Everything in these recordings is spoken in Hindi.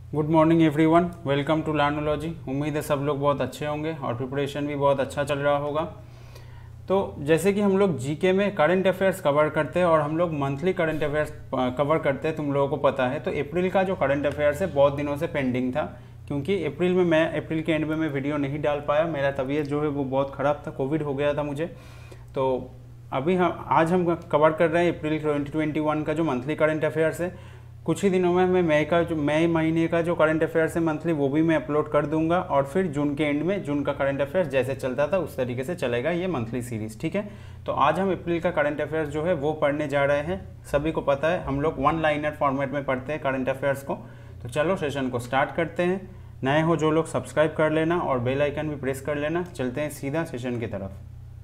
Good morning everyone, welcome to Learnology. उम्मीद है सब लोग बहुत अच्छे होंगे और प्रिपरेशन भी बहुत अच्छा चल रहा होगा। तो जैसे कि हम लोग जीके में करंट अफेयर्स कवर करते हैं और हम लोग मंथली करंट अफेयर्स कवर करते हैं, तुम लोगों को पता है। तो अप्रैल का जो करंट अफेयर्स है बहुत दिनों से पेंडिंग था, क्योंकि अप्रैल के एंड में मैं वीडियो नहीं डाल पाया। मेरा तबीयत जो है वो बहुत ख़राब था, कोविड हो गया था मुझे। तो अभी आज हम कवर कर रहे हैं अप्रैल 2021 का जो मंथली करंट अफेयर्स है। कुछ ही दिनों में मैं मई महीने का जो करंट अफेयर्स है मंथली, वो भी मैं अपलोड कर दूंगा। और फिर जून के एंड में जून का करंट अफेयर्स जैसे चलता था उस तरीके से चलेगा ये मंथली सीरीज, ठीक है। तो आज हम अप्रैल का करंट अफेयर्स जो है वो पढ़ने जा रहे हैं। सभी को पता है हम लोग वन लाइनर फॉर्मेट में पढ़ते हैं करंट अफेयर्स को। तो चलो सेशन को स्टार्ट करते हैं। नए हो जो लोग सब्सक्राइब कर लेना और बेल आइकन भी प्रेस कर लेना। चलते हैं सीधा सेशन की तरफ।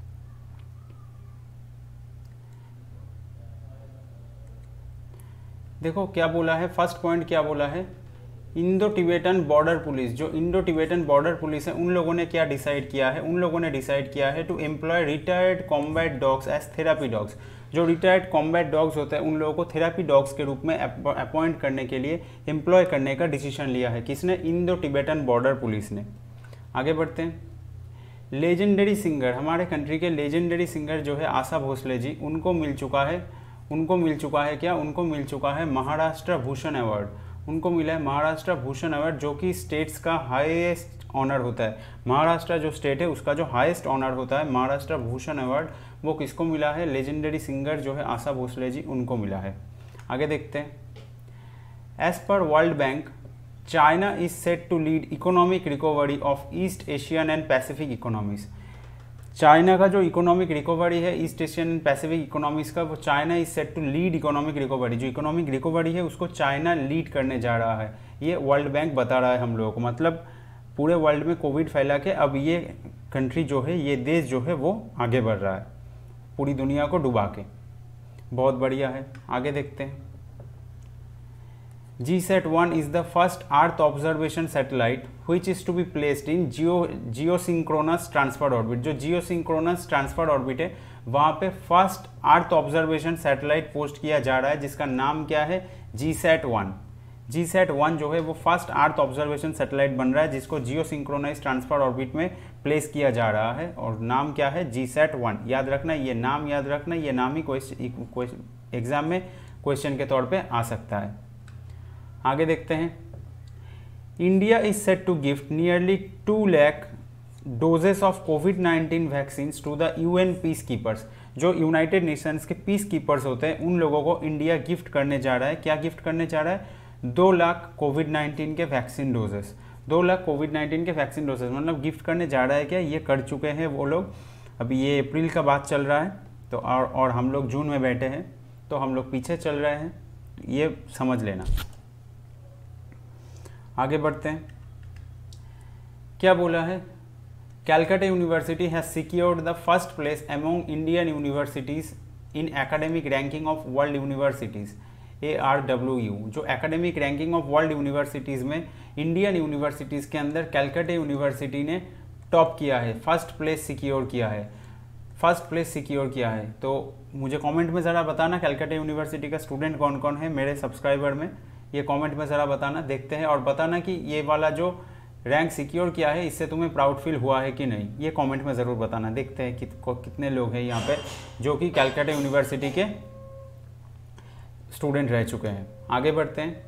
देखो क्या बोला है, फर्स्ट पॉइंट क्या बोला है, इंडो टिबेटन बॉर्डर पुलिस। जो इंडो टिबेटन बॉर्डर पुलिस है उन लोगों ने क्या डिसाइड किया है, उन लोगों ने डिसाइड किया है to employ retired combat dogs as therapy dogs. जो रिटायर्ड कॉम्बैट डॉग्स होते हैं उन लोगों को थेरापी डॉग्स के रूप में अपॉइंट करने के लिए एम्प्लॉय करने का डिसीजन लिया है। किसने? इंडो टिबेटन बॉर्डर पुलिस ने। आगे बढ़ते हैं। लेजेंडरी सिंगर, हमारे कंट्री के लेजेंडरी सिंगर जो है आशा भोसले जी, उनको मिल चुका है क्या? उनको मिल चुका है महाराष्ट्र भूषण अवार्ड। उनको मिला है महाराष्ट्र भूषण अवार्ड, जो कि स्टेट्स का हाईएस्ट ऑनर होता है। महाराष्ट्र जो स्टेट है उसका जो हाईएस्ट ऑनर होता है महाराष्ट्र भूषण अवार्ड, वो किसको मिला है? लेजेंडरी सिंगर जो है आशा भोसले जी, उनको मिला है। आगे देखते हैं। एज पर world bank, China is set to lead economic recovery of East Asian and Pacific economies. China का जो इकोनॉमिक रिकवरी है East Asian and Pacific economies का, वो China is set to lead economic recovery. जो इकोनॉमिक रिकवरी है उसको चाइना लीड करने जा रहा है, ये वर्ल्ड बैंक बता रहा है हम लोगों को। मतलब पूरे वर्ल्ड में कोविड फैला के अब ये कंट्री जो है, ये देश जो है वो आगे बढ़ रहा है पूरी दुनिया को डुबा के। बहुत बढ़िया है। आगे देखते हैं। GSAT-1 is the first Earth observation satellite which is to be placed in geosynchronous transfer orbit। जो geosynchronous transfer orbit है वहाँ पे first earth observation satellite post किया जा रहा है, जिसका नाम क्या है? GSAT-1। GSAT-1 जो है वो फर्स्ट अर्थ ऑब्जर्वेशन सैटेलाइट बन रहा है, जिसको जियोसिंक्रोनाइज ट्रांसफर ऑर्बिट में प्लेस किया जा रहा है। और नाम क्या है? GSAT-1। याद रखना, ये नाम याद रखना, ये नाम ही एग्जाम में क्वेश्चन के तौर पर आ सकता है। आगे देखते हैं। India is set to gift nearly 2 lakh doses of कोविड-19 vaccine to the UN peace keepers. जो यूनाइटेड नेशंस के पीस कीपर्स होते हैं उन लोगों को इंडिया गिफ्ट करने जा रहा है। क्या गिफ्ट करने जा रहा है? 2 लाख कोविड-19 के वैक्सीन डोजेस। 2 लाख कोविड-19 के वैक्सीन डोजेस मतलब गिफ्ट करने जा रहा है। क्या ये कर चुके हैं वो लोग? अभी ये अप्रैल का बात चल रहा है तो और हम लोग जून में बैठे हैं, तो हम लोग पीछे चल रहे हैं, ये समझ लेना। आगे बढ़ते हैं। क्या बोला है? Calcutta university has secured the first place among Indian universities in academic ranking of world universities, ARWU। जो academic ranking of world universities में इंडियन यूनिवर्सिटीज़ के अंदर कैलकाटा यूनिवर्सिटी ने टॉप किया है, फर्स्ट प्लेस सिक्योर किया है, फर्स्ट प्लेस सिक्योर किया है। तो मुझे कमेंट में ज़रा बताना कैलकाटा यूनिवर्सिटी का स्टूडेंट कौन कौन है मेरे सब्सक्राइबर में, ये कमेंट में ज़रा बताना। देखते हैं और बताना कि ये वाला जो रैंक सिक्योर किया है इससे तुम्हें प्राउड फील हुआ है कि नहीं, ये कमेंट में ज़रूर बताना। देखते हैं कितने लोग हैं यहाँ पे जो कि कैलकाटा यूनिवर्सिटी के स्टूडेंट रह चुके हैं। आगे बढ़ते हैं।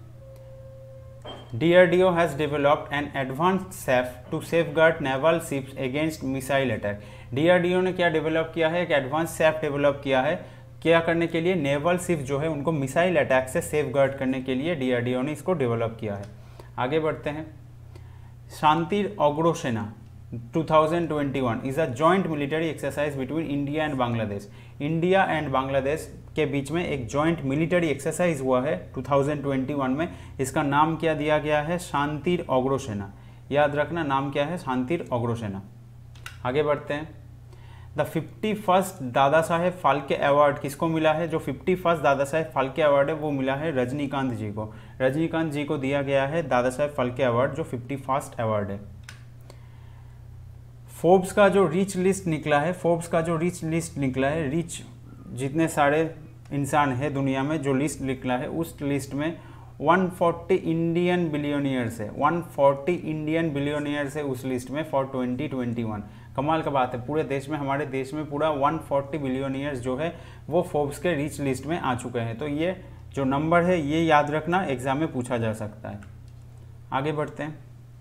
DRDO has developed an advanced chaff to safeguard naval ships against missile attack. DRDO ने क्या डेवलप किया है? एक एडवांस सैफ डेवलप किया है। क्या करने के लिए? नेवल शिप जो है उनको मिसाइल अटैक से सेफ गार्ड करने के लिए DRDO ने इसको डेवलप किया है। आगे बढ़ते हैं। Shanti Agrasena 2021 is a joint military exercise between India and Bangladesh. India and Bangladesh के बीच में एक जॉइंट मिलिट्री एक्सरसाइज हुआ है 2021 में। इसका नाम क्या दिया गया है? शांति अग्रसेना। याद रखना नाम क्या है? शांति अग्रसेना। आगे बढ़ते हैं। The 51st Dada Saheb Phalke award किसको मिला है? जो 51st दादा साहेब फाल्के अवार्ड है वो मिला है रजनीकांत जी को। रजनीकांत जी को दिया गया है दादा साहेब फाल्के अवार्ड, जो 51st अवार्ड है। फोर्ब्स का जो रिच लिस्ट निकला है, रिच जितने सारे इंसान है दुनिया में जो लिस्ट निकला है, उस लिस्ट में 140 इंडियन बिलियनियर्स है, 140 इंडियन बिलियनियर्स है उस लिस्ट में फॉर 2021। कमाल का बात है, पूरे देश में, हमारे देश में पूरा 140 बिलियनियर्स जो है वो फोर्ब्स के रिच लिस्ट में आ चुके हैं। तो ये जो नंबर है ये याद रखना, एग्जाम में पूछा जा सकता है। आगे बढ़ते हैं।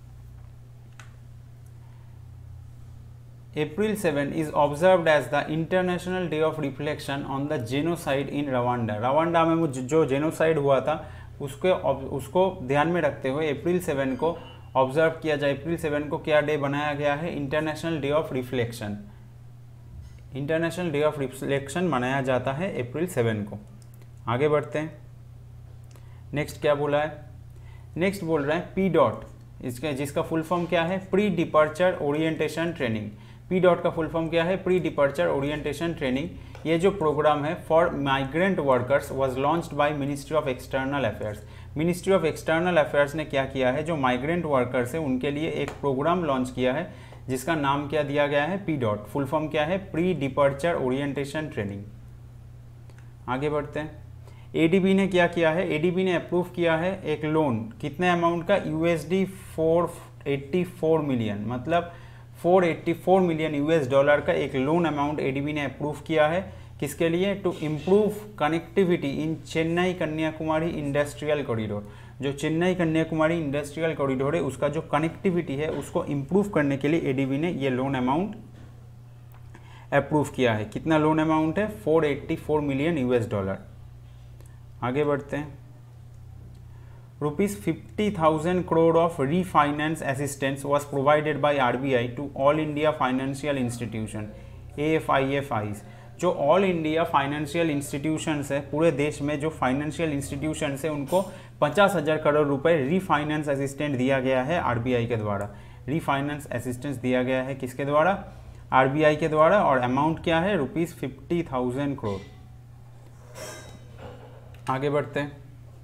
April 7 is observed as the International Day of Reflection on the Genocide in Rwanda। Rwanda में जो जेनोसाइड हुआ था उसको ध्यान में रखते हुए अप्रैल 7 को ऑब्जर्व किया जाए। अप्रैल 7 को क्या डे बनाया गया है? International day of reflection. International day of reflection मनाया जाता है अप्रैल 7 को। आगे बढ़ते हैं। नेक्स्ट क्या बोला है? नेक्स्ट बोल रहा है पी डॉट, इसका जिसका फुल फॉर्म क्या है? Pre departure orientation training. P dot का फुल फॉर्म क्या है? Pre departure orientation training. ये जो प्रोग्राम है for migrant workers was launched by ministry of external affairs. Ministry of external affairs ने क्या किया है? जो माइग्रेंट वर्कर्स है उनके लिए एक प्रोग्राम लॉन्च किया है जिसका नाम क्या दिया गया है? P dot. फुल फॉर्म क्या है? Pre departure orientation training. आगे बढ़ते हैं। एडीबी ने क्या किया है? एडीबी ने अप्रूव किया है एक लोन, कितने अमाउंट का? USD 484 मिलियन, मतलब 484 मिलियन US डॉलर का एक लोन अमाउंट एडीबी ने अप्रूव किया है। किसके लिए? To improve connectivity in Chennai Kanyakumari industrial corridor. जो चेन्नई कन्याकुमारी इंडस्ट्रियल कॉरिडोर है उसका जो कनेक्टिविटी है उसको इम्प्रूव करने के लिए एडीबी ने ये लोन अमाउंट अप्रूव किया है। कितना लोन अमाउंट है? 484 मिलियन US डॉलर। आगे बढ़ते हैं। ₹50,000 crore of refinance assistance was provided by RBI to All India Financial Institution AFIFIs। जो ऑल इंडिया फाइनेंशियल इंस्टीट्यूशंस है, पूरे देश में जो फाइनेंशियल इंस्टीट्यूशंस है उनको 50,000 करोड़ रुपए रीफाइनेंस असिस्टेंट दिया गया है आरबीआई के द्वारा। रीफाइनेंस असिस्टेंस दिया गया है किसके द्वारा? आरबीआई के द्वारा। और अमाउंट क्या है? ₹50,000 करोड़। आगे बढ़ते हैं।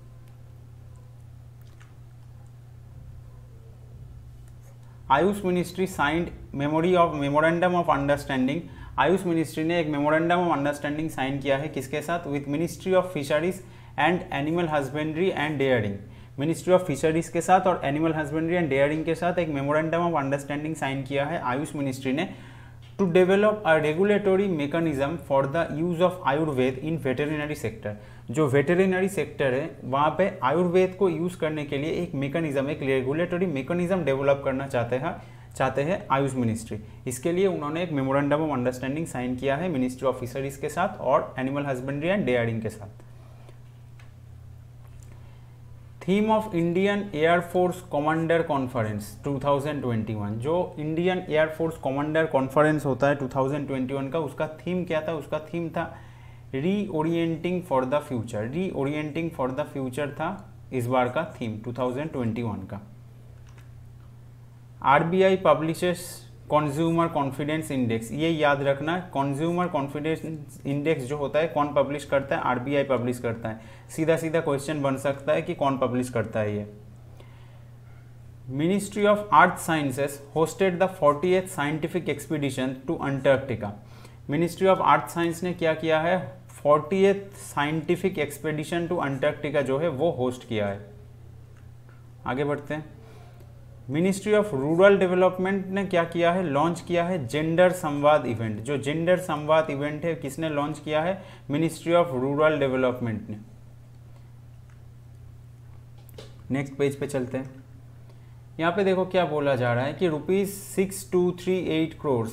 AYUSH ministry signed memorandum of understanding. AYUSH ministry ने एक मेमोरेंडम ऑफ अंडरस्टैंडिंग साइन किया है किसके साथ? With ministry of fisheries and animal husbandry and dairying. Ministry of fisheries के साथ और एनिमल हस्बेंड्री एंड डेयरिंग के साथ एक मेमोरेंडम ऑफ अंडरस्टैंडिंग साइन किया है आयुष मिनिस्ट्री ने, to develop a regulatory mechanism for the use of Ayurveda in veterinary sector. जो वेटेरिनरी सेक्टर है वहाँ पे आयुर्वेद को यूज करने के लिए एक मैकेनिज्म, एक रेगुलेटरी मैकेनिज्म डेवलप करना चाहते हैं आयुष मिनिस्ट्री। इसके लिए उन्होंने एक मेमोरेंडम ऑफ अंडरस्टैंडिंग साइन किया है मिनिस्ट्री ऑफ फिशरीज के साथ और एनिमल हस्बेंड्री एंड डेयरिंग के साथ। Theme of Indian air force commander conference 2021। जो इंडियन एयरफोर्स कमांडर कॉन्फ्रेंस होता है 2021 का, उसका थीम क्या था? उसका थीम था reorienting for the future. Reorienting for the future था इस बार का थीम 2021 का। RBI publishes consumer confidence index. ये याद रखना, कंज्यूमर कॉन्फिडेंस इंडेक्स जो होता है कौन पब्लिश करता है? आरबीआई पब्लिश करता है। सीधा सीधा क्वेश्चन बन सकता है कि कौन पब्लिश करता है ये। Ministry of earth sciences hosted the 40th scientific expedition to Antarctica. Ministry of earth science ने क्या किया है? 40th scientific expedition to Antarctica जो है वो होस्ट किया है। आगे बढ़ते हैं। मिनिस्ट्री ऑफ रूरल डेवलपमेंट ने क्या किया है? लॉन्च किया है जेंडर संवाद इवेंट। जो जेंडर संवाद इवेंट है किसने लॉन्च किया है? मिनिस्ट्री ऑफ रूरल डेवलपमेंट ने। नेक्स्ट पेज पे चलते हैं। यहाँ पे देखो क्या बोला जा रहा है कि ₹6238 crore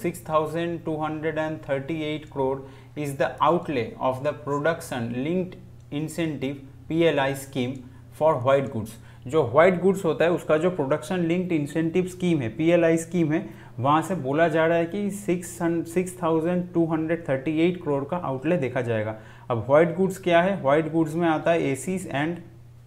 6238 crore is the outlay of the production linked incentive PLI scheme for white goods. जो व्हाइट गुड्स होता है उसका जो प्रोडक्शन लिंक्ड इंसेंटिव स्कीम है, PLI स्कीम है, वहाँ से बोला जा रहा है कि 6238 करोड़ का आउटले देखा जाएगा। अब व्हाइट गुड्स क्या है? व्हाइट गुड्स में आता है एसीज एंड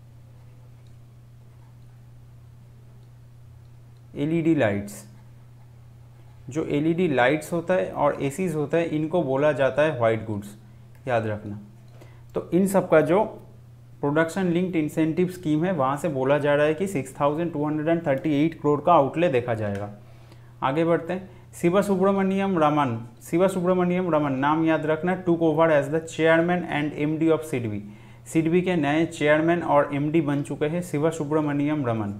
LED लाइट्स। जो LED लाइट्स होता है और एसीज होता है इनको बोला जाता है व्हाइट गुड्स, याद रखना। तो इन सब का जो प्रोडक्शन लिंक्ड इंसेंटिव स्कीम है वहाँ से बोला जा रहा है कि 6238 करोड़ का आउटले देखा जाएगा। आगे बढ़ते हैं। शिवा सुब्रमण्यम रमन नाम याद रखना, took over as the chairman and MD of SIDBI. SIDBI के नए चेयरमैन और एमडी बन चुके हैं शिवा सुब्रमण्यम रमन।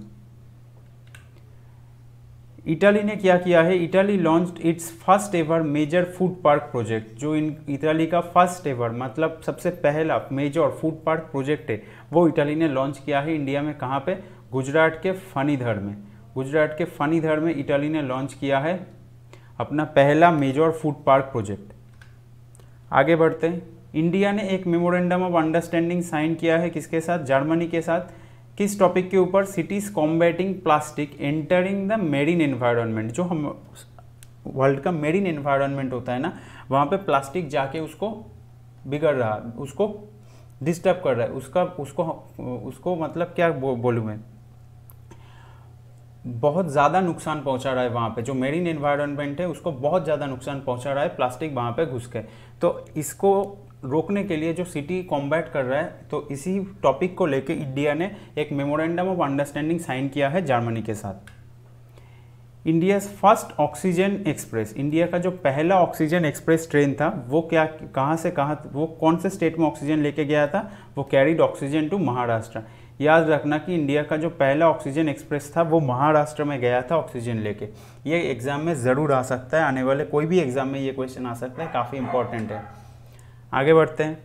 इटली ने क्या किया है, Italy launched its first ever major food park project. जो इटली का फर्स्ट एवर मतलब सबसे पहला मेजर फूड पार्क प्रोजेक्ट है वो इटली ने लॉन्च किया है इंडिया में। कहाँ पे? गुजरात के फनीधर में। गुजरात के फनीधर में इटली ने लॉन्च किया है अपना पहला मेजर फूड पार्क प्रोजेक्ट। आगे बढ़ते हैं। इंडिया ने एक मेमोरेंडम ऑफ अंडरस्टैंडिंग साइन किया है किसके साथ? जर्मनी के साथ। किस टॉपिक के ऊपर? Cities combating plastic entering the marine environment. जो हम वर्ल्ड का मेरीन एनवायरनमेंट होता है ना, वहाँ पे प्लास्टिक जाके उसको बिगड़ रहा, उसको डिस्टर्ब कर रहा है, उसको मतलब क्या बोलूँ मैं, बहुत ज़्यादा नुकसान पहुंचा रहा है। वहाँ पे जो मेरीन एनवायरनमेंट है उसको बहुत ज़्यादा नुकसान पहुंचा रहा है प्लास्टिक वहाँ पे घुस के। तो इसको रोकने के लिए जो सिटी कॉम्बैट कर रहा है, तो इसी टॉपिक को लेके इंडिया ने एक मेमोरेंडम ऑफ अंडरस्टैंडिंग साइन किया है जर्मनी के साथ। India first oxygen express, India का जो पहला ऑक्सीजन एक्सप्रेस ट्रेन था वो कहाँ से कहाँ, वो कौन से स्टेट में ऑक्सीजन लेके गया था? वो कैरिड ऑक्सीजन टू महाराष्ट्र। याद रखना कि इंडिया का जो पहला ऑक्सीजन एक्सप्रेस था वो महाराष्ट्र में गया था ऑक्सीजन लेके। ये एग्जाम में ज़रूर आ सकता है, आने वाले कोई भी एग्जाम में ये क्वेश्चन आ सकता है, काफ़ी इंपॉर्टेंट है। आगे बढ़ते हैं।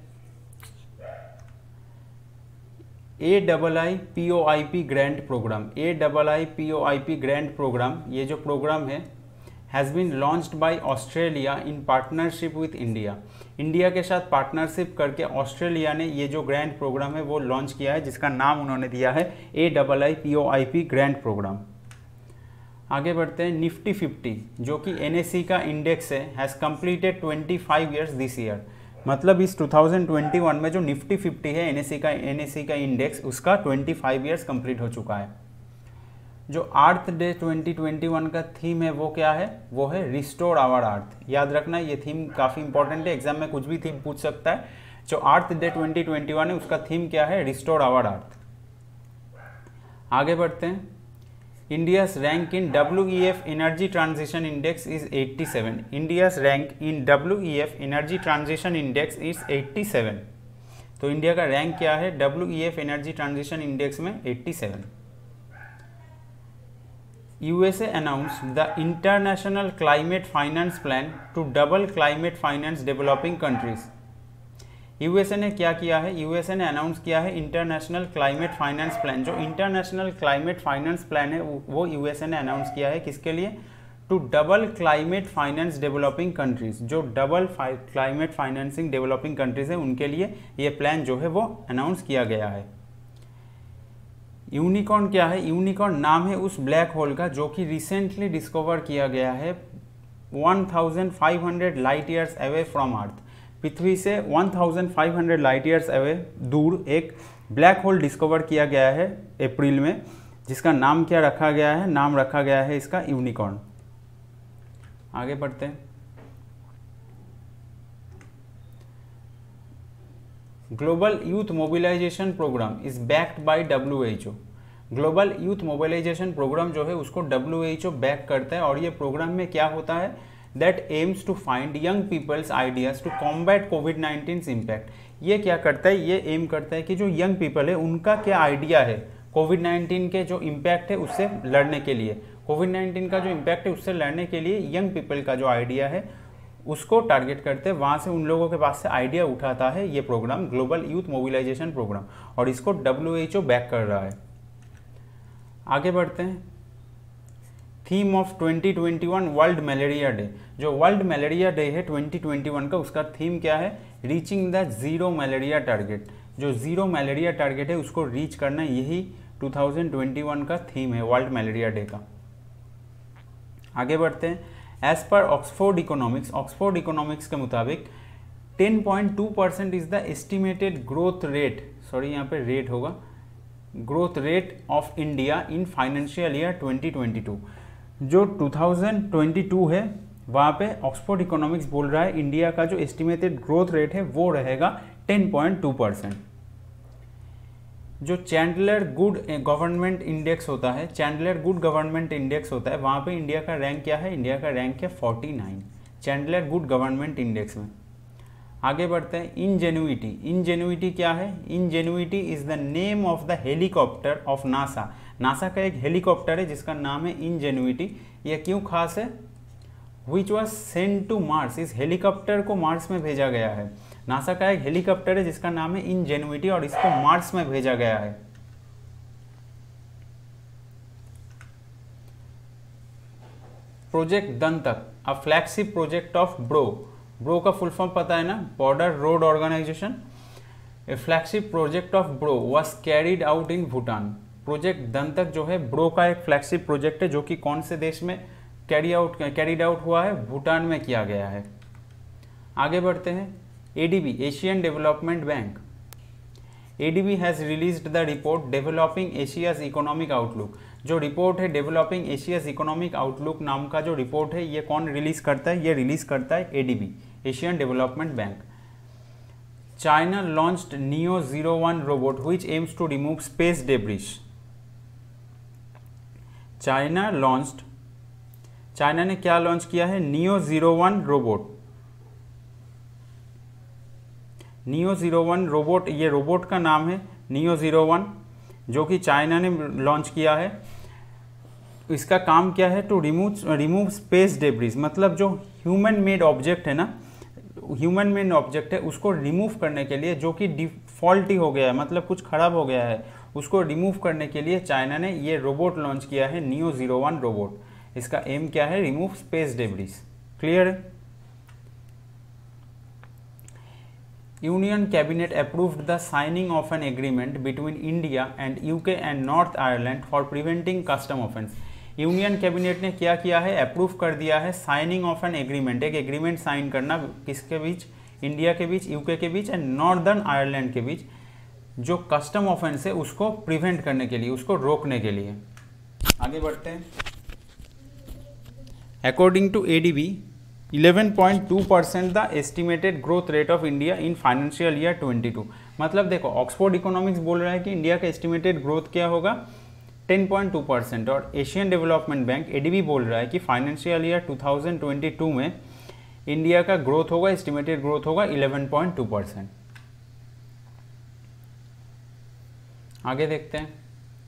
AIIPOIP grant program, AIIPOIP grant program, ये जो प्रोग्राम है has been launched by Australia in partnership with India. India के साथ पार्टनरशिप करके ऑस्ट्रेलिया ने ये जो ग्रांट प्रोग्राम है वो लॉन्च किया है, जिसका नाम उन्होंने दिया है AIIPOIP ग्रांट प्रोग्राम। आगे बढ़ते हैं। निफ्टी 50 जो कि NSE का इंडेक्स है has completed 25 years this year. मतलब इस 2021 में जो निफ्टी 50 है NSE का इंडेक्स, उसका 25 ईयर्स कंप्लीट हो चुका है। जो अर्थ डे 2021 का थीम है वो क्या है? वो है रिस्टोर आवर अर्थ। याद रखना ये थीम काफ़ी इंपॉर्टेंट है, एग्जाम में कुछ भी थीम पूछ सकता है। जो अर्थ डे 2021 है उसका थीम क्या है? Restore our earth. आगे बढ़ते हैं। India's rank in WEF energy transition index is 87। India's rank in WEF energy transition index is 87। तो इंडिया का रैंक क्या है WEF एनर्जी ट्रांजिशन इंडेक्स में? 87। USA announced the International Climate Finance Plan to double climate finance developing countries। USA ने क्या किया है? USA ने अनाउंस किया है इंटरनेशनल क्लाइमेट फाइनेंस प्लान। जो इंटरनेशनल क्लाइमेट फाइनेंस प्लान है वो USA ने अनाउंस किया है किसके लिए? To double climate finance developing countries. जो double climate financing developing countries है उनके लिए ये प्लान जो है वो अनाउंस किया गया है। यूनिकॉर्न क्या है? यूनिकॉर्न नाम है उस ब्लैक होल का जो कि रिसेंटली डिस्कवर किया गया है 1500 light years away from earth. पृथ्वी से 1500 लाइट ईयर्स अवे दूर एक ब्लैक होल डिस्कवर किया गया है अप्रैल में, जिसका नाम क्या रखा गया है? नाम रखा गया है इसका यूनिकॉर्न। आगे बढ़ते हैं। Global youth mobilisation program is backed by WHO। Global youth mobilisation program जो है उसको WHO बैक करता है। और ये प्रोग्राम में क्या होता है? That aims to find young people's ideas to combat कोविड-19 इम्पैक्ट। ये क्या करता है? ये एम करता है कि जो यंग पीपल है उनका क्या आइडिया है कोविड-19 के जो इम्पैक्ट है उससे लड़ने के लिए। कोविड-19 का जो इम्पैक्ट है उससे लड़ने के लिए यंग पीपल का जो आइडिया है उसको टारगेट करते हैं, वहाँ से उन लोगों के पास से आइडिया उठाता है ये program, global youth mobilisation program, और इसको WHO बैक कर रहा है। आगे बढ़ते हैं। Theme of 2021 world malaria day. जो वर्ल्ड मलेरिया डे है 2021 का, उसका थीम क्या है? Reaching the zero malaria target. जो जीरो मलेरिया टारगेट है उसको रीच करना, यही 2021 का थीम है वर्ल्ड मलेरिया डे का। आगे बढ़ते हैं। एज पर ऑक्सफोर्ड इकोनॉमिक्स के मुताबिक 10.2% is the estimated growth rate, sorry यहाँ पे रेट होगा, growth rate of India in financial year 2022। जो 2022 है वहाँ पे ऑक्सफोर्ड इकोनॉमिक्स बोल रहा है इंडिया का जो एस्टिमेटेड ग्रोथ रेट है वो रहेगा 10.2%। जो चैंडलर गुड गवर्नमेंट इंडेक्स होता है, चैंडलर गुड गवर्नमेंट इंडेक्स होता है, वहाँ पे इंडिया का रैंक क्या है? इंडिया का रैंक है 49 चैंडलर गुड गवर्नमेंट इंडेक्स में। आगे बढ़ते हैं, इनजेन्युइटी। इनजेन्युइटी क्या है? Ingenuity is the name of the helicopter of NASA. NASA का एक हेलीकॉप्टर है जिसका नाम है इनजेन्युइटी। यह क्यों खास है? Which was sent to Mars. इस हेलीकॉप्टर को मार्स में भेजा गया है। नासा का एक हेलीकॉप्टर है जिसका नाम है इनजेन्युइटी और इसको मार्स में भेजा गया है। Project Dantak, a flagship project of BRO. BRO का फुल फॉर्म पता है ना? Border road organisation. A flagship project of BRO was carried out in Bhutan. Project Dantak जो है ब्रो का एक फ्लैगशिप प्रोजेक्ट है जो कि कौन से देश में कैरिड आउट हुआ है? भूटान में किया गया है। आगे बढ़ते हैं, ADB, Asian development bank. ADB has released the report developing Asia's economic outlook. जो रिपोर्ट है डेवलपिंग एशियाज इकोनॉमिक आउटलुक नाम का जो रिपोर्ट है, ये कौन रिलीज करता है? ये रिलीज करता है ADB, Asian development bank. China launched Neo 01 robot which aims to remove space debris. China ने क्या लॉन्च किया है? Neo 01 robot. नियो 01 रोबोट, ये रोबोट का नाम है नियो 01, जो कि चाइना ने लॉन्च किया है। इसका काम क्या है? To remove space debris. मतलब जो ह्यूमन मेड ऑब्जेक्ट है ना, ह्यूमन मेड ऑब्जेक्ट है, उसको रिमूव करने के लिए, जो कि डिफॉल्टी हो गया है, मतलब कुछ खराब हो गया है, उसको रिमूव करने के लिए चाइना ने ये रोबोट लॉन्च किया है, नियो 01 रोबोट। इसका एम क्या है? Remove space debris. क्लियर है? Union Cabinet approved the signing of an agreement between India and UK and North Ireland for preventing custom offence. Union cabinet ने क्या किया है? अप्रूव कर दिया है साइनिंग ऑफ एन एग्रीमेंट, एक एग्रीमेंट साइन करना, किसके बीच? इंडिया के बीच, यूके के बीच एंड नॉर्दर्न आयरलैंड के बीच, जो कस्टम ऑफेंस है उसको प्रिवेंट करने के लिए, उसको रोकने के लिए। आगे बढ़ते हैं। According to ADB 11.2% the estimated growth rate of India in financial year 22। मतलब देखो, ऑक्सफोर्ड इकोनॉमिक्स बोल रहा है कि इंडिया का एस्टिमेटेड ग्रोथ क्या होगा? 10.2%। और एशियन डेवलपमेंट बैंक एडीबी बोल रहा है कि फाइनेंशियल ईयर 2022 में इंडिया का ग्रोथ होगा, एस्टिमेटेड ग्रोथ होगा 11.2%। आगे देखते हैं,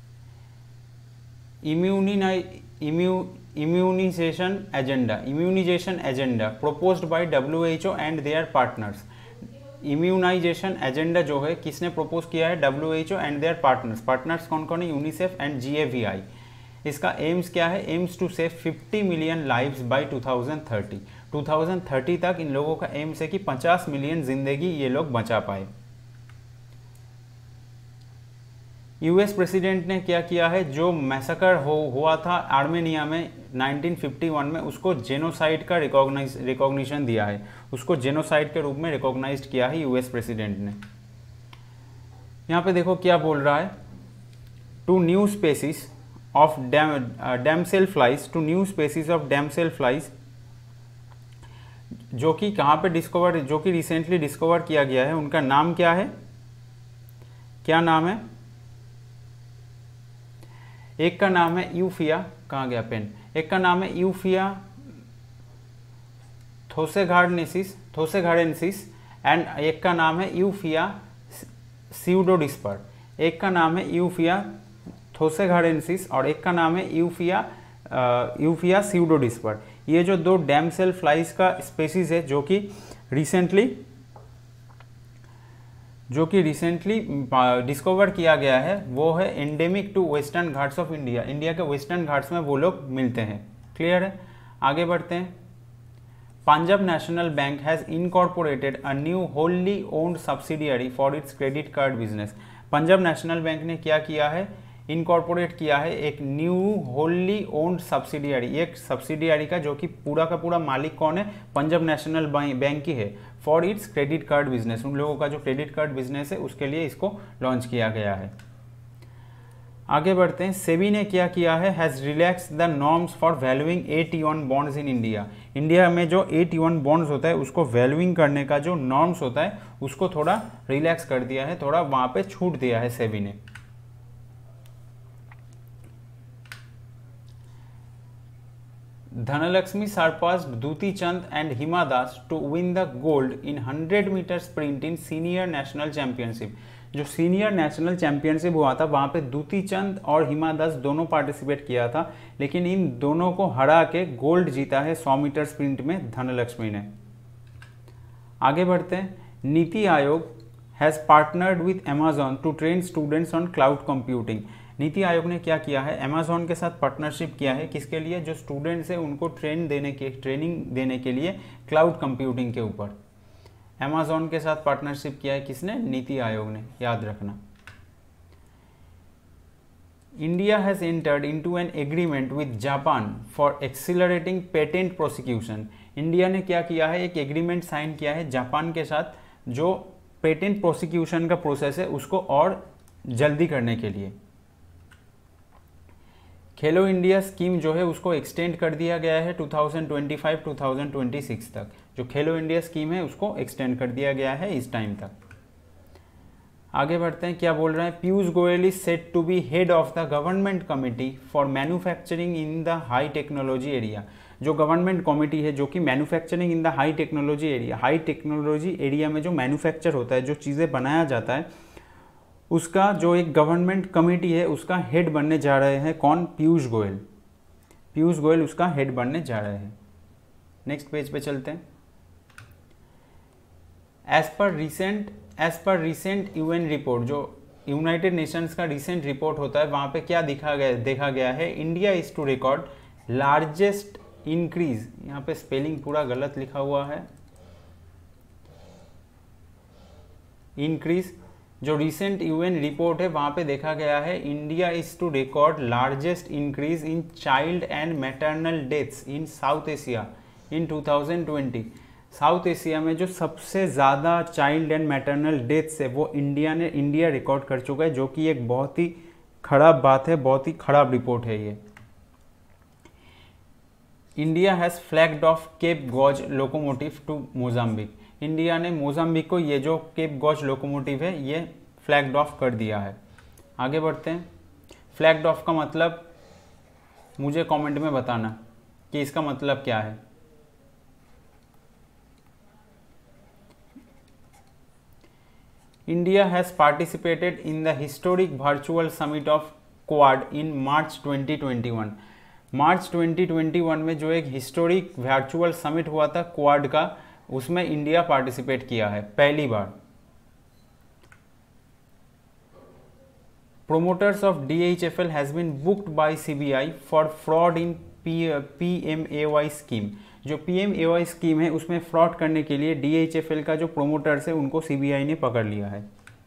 immunisation agenda proposed by WHO and their partners. Immunisation agenda जो है किसने प्रपोज किया है? WHO and their partners. Partners कौन कौन है? UNICEF and GAVI। इसका एम्स क्या है? Aims to save 50 million lives by 2030। 2030 तक इन लोगों का एम्स है कि 50 मिलियन जिंदगी ये लोग बचा पाए। यूएस प्रेसिडेंट ने क्या किया है? जो मैसेकर हुआ था आर्मेनिया में 1951 में, उसको जेनोसाइड का रिकॉग्निशन दिया है, उसको जेनोसाइड के रूप में रिकॉग्नाइज्ड किया है यूएस प्रेसिडेंट ने। यहाँ पे देखो क्या बोल रहा है, two new species of damsel flies, two new species of damsel flies, जो कि कहाँ पे डिस्कवर, जो कि रिसेंटली डिस्कवर किया गया है, उनका नाम क्या है? क्या नाम है? एक का नाम है यूफिया, कहाँ गया पेन? एक का नाम है यूफिया थोसेघार्डेंसिस एंड एक का नाम है यूफिया स्यूडोडिस्पर। एक का नाम है यूफिया थोसेघार्डेंसिस और एक का नाम है यूफिया स्यूडोडिस्पर। ये जो दो डैमसेल फ्लाइज का स्पेसीज है जो कि रिसेंटली डिस्कवर किया गया है, वो है endemic to western Ghats of India. India के वेस्टर्न घाट्स में वो लोग मिलते हैं। क्लियर है? आगे बढ़ते हैं। Punjab national bank has incorporated a new wholly owned subsidiary for its credit card business. Punjab national bank ने क्या किया है? इनकॉर्पोरेट किया है एक न्यू होल्ली ओन्ड सब्सिडियरी, एक सब्सिडियरी का, जो कि पूरा का पूरा मालिक कौन है? पंजाब नेशनल बैंक की है, for its credit card business. उन लोगों का जो क्रेडिट कार्ड बिजनेस है उसके लिए इसको लॉन्च किया गया है। आगे बढ़ते हैं। सेबी ने क्या किया है? Has relax the norms for valuing AT1 bonds in India. India में जो AT1 बॉन्ड्स होता है उसको वैल्यूइंग करने का जो नॉर्म्स होता है उसको थोड़ा रिलैक्स कर दिया है, थोड़ा वहाँ पे छूट दिया है सेबी ने। Dhanalakshmi surpassed Duti Chand and Hima Das to win the gold in 100 meter sprint in senior national championship. जो सीनियर नेशनल चैंपियनशिप हुआ था वहाँ पे दूती चंद और हिमा दास दोनों पार्टिसिपेट किया था, लेकिन इन दोनों को हरा के गोल्ड जीता है 100 मीटर स्प्रिंट में धनलक्ष्मी ने। आगे बढ़ते हैं। NITI Aayog has partnered with Amazon to train students on cloud computing. NITI Aayog ने क्या किया है, अमेजॉन के साथ पार्टनरशिप किया है। किसके लिए? जो स्टूडेंट्स हैं उनको ट्रेनिंग देने के लिए क्लाउड कंप्यूटिंग के ऊपर अमेजॉन के साथ पार्टनरशिप किया है। किसने? नीति आयोग ने, याद रखना। India has entered into an agreement with Japan for accelerating patent prosecution. India ने क्या किया है, एक एग्रीमेंट साइन किया है जापान के साथ, जो पेटेंट प्रोसिक्यूशन का प्रोसेस है उसको और जल्दी करने के लिए। खेलो इंडिया स्कीम जो है उसको एक्सटेंड कर दिया गया है 2025-2026 तक। जो खेलो इंडिया स्कीम है उसको एक्सटेंड कर दिया गया है इस टाइम तक। आगे बढ़ते हैं। क्या बोल रहे हैं? Piyush Goyal is set to be head of the government committee for manufacturing in the high technology area. जो गवर्नमेंट कमिटी है जो कि manufacturing in the high technology area में जो मैन्युफैक्चर होता है, जो चीज़ें बनाया जाता है, उसका जो एक गवर्नमेंट कमेटी है उसका हेड बनने जा रहे हैं कौन? पीयूष गोयल। पीयूष गोयल उसका हेड बनने जा रहे हैं। नेक्स्ट पेज पे चलते हैं। As per recent UN report, जो यूनाइटेड नेशंस का रिसेंट रिपोर्ट होता है वहाँ पे क्या देखा गया है, India is to record largest increase. यहाँ पे स्पेलिंग पूरा गलत लिखा हुआ है, इंक्रीज। जो रिसेंट यूएन रिपोर्ट है वहाँ पे देखा गया है India is to record largest increase in child and maternal deaths in south Asia in 2020। South Asia में जो सबसे ज़्यादा चाइल्ड एंड मैटरनल डेथ्स है वो इंडिया रिकॉर्ड कर चुका है, जो कि एक बहुत ही खराब बात है, बहुत ही खराब रिपोर्ट है ये। India has flagged off cape gauge locomotive to Mozambique. India ने मोजाम्बिक को ये जो केप गॉज लोकोमोटिव है ये फ्लैग्ड ऑफ कर दिया है। आगे बढ़ते हैं। फ्लैग्ड ऑफ का मतलब मुझे कमेंट में बताना कि इसका मतलब क्या है। India has participated in the historic virtual summit of quad in March 2021। March 2021 में जो एक हिस्टोरिक वर्चुअल समिट हुआ था क्वाड का, उसमें इंडिया पार्टिसिपेट किया है पहली बार। Promoters of DHFL has been booked by CBI for fraud in PMAY scheme. जो PMAY स्कीम है उसमें फ्रॉड करने के लिए DHFL का जो प्रोमोटर्स है उनको CBI ने पकड़ लिया है।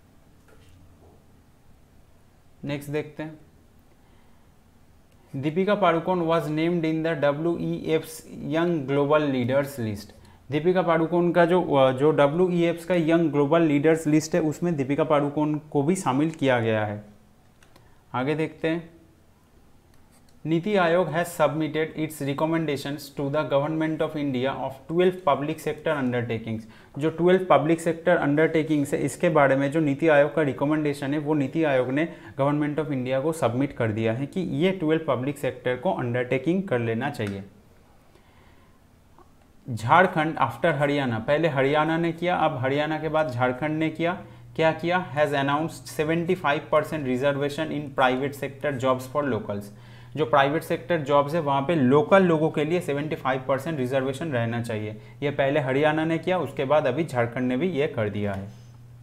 नेक्स्ट देखते हैं। Deepika Padukone was named in the WEF's young global leaders list. Deepika Padukone का जो WEF का यंग ग्लोबल लीडर्स लिस्ट है उसमें दीपिका पादुकोण को भी शामिल किया गया है। आगे देखते हैं। NITI Aayog has submitted its recommendations to the government of India of 12 public sector undertakings. जो 12 पब्लिक सेक्टर अंडरटेकिंग्स है इसके बारे में जो नीति आयोग का रिकमेंडेशन है वो नीति आयोग ने गवर्नमेंट ऑफ इंडिया को सबमिट कर दिया है कि ये 12 पब्लिक सेक्टर को अंडरटेकिंग कर लेना चाहिए। झारखंड आफ्टर हरियाणा, पहले हरियाणा ने किया, अब हरियाणा के बाद झारखंड ने किया। क्या किया? Has announced 75% reservation in private sector jobs for locals. जो प्राइवेट सेक्टर जॉब्स है वहाँ पे लोकल लोगों के लिए 75% रिजर्वेशन रहना चाहिए। ये पहले हरियाणा ने किया, उसके बाद अभी झारखंड ने भी ये कर दिया है।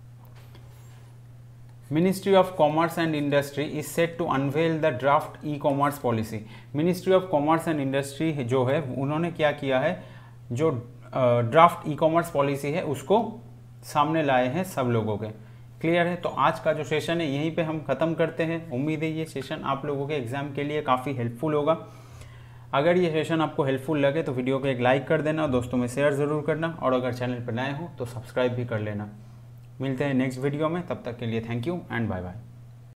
Ministry of commerce and industry is set to unveil the draft e-commerce policy. Ministry of commerce and industry जो है उन्होंने क्या किया है, जो ड्राफ्ट ई-कॉमर्स पॉलिसी है उसको सामने लाए हैं सब लोगों के। क्लियर है? तो आज का जो सेशन है यहीं पे हम ख़त्म करते हैं। उम्मीद है ये सेशन आप लोगों के एग्ज़ाम के लिए काफ़ी हेल्पफुल होगा। अगर ये सेशन आपको हेल्पफुल लगे तो वीडियो को एक लाइक कर देना, दोस्तों में शेयर ज़रूर करना, और अगर चैनल पर नए हो तो सब्सक्राइब भी कर लेना। मिलते हैं नेक्स्ट वीडियो में, तब तक के लिए thank you and bye bye.